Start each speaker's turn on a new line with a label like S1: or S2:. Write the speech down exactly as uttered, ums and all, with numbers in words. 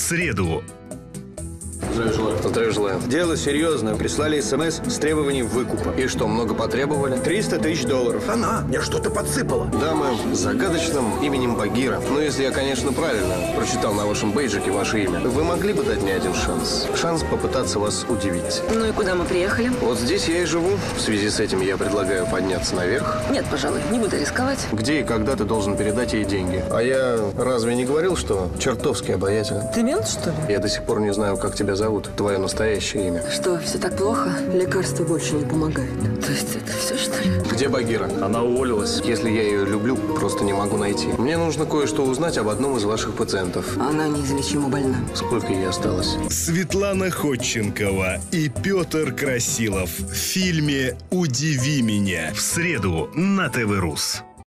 S1: среду.
S2: Здравия желаю. Здравия желаю.
S3: Дело серьезное. Прислали смс с требованием выкупа.
S2: И что, много потребовали?
S3: триста тысяч долларов.
S4: Она мне что-то подсыпала.
S2: Дама с загадочным именем Багира. Ну, если я, конечно, правильно прочитал на вашем бейджике ваше имя. Вы могли бы дать мне один шанс? Шанс попытаться вас удивить.
S5: Ну и куда мы приехали?
S2: Вот здесь я и живу. В связи с этим я предлагаю подняться наверх.
S5: Нет, пожалуй, не буду рисковать.
S2: Где и когда ты должен передать ей деньги? А я разве не говорил, что чертовски обаятелен?
S5: Ты мент, что ли?
S2: Я до сих пор не знаю, как тебя зовут. Твое настоящее имя.
S5: Что, все так плохо? Лекарства больше не помогают. То есть это все, что ли?
S2: Где Багира? Она уволилась. Если я ее люблю, просто не могу найти. Мне нужно кое-что узнать об одном из ваших пациентов.
S5: Она неизлечимо больна.
S2: Сколько ей осталось?
S1: Светлана Ходченкова и Петр Красилов в фильме «Удиви меня» в среду на ТВ Рус.